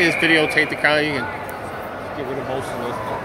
just videotape the car. You can get rid of most of this.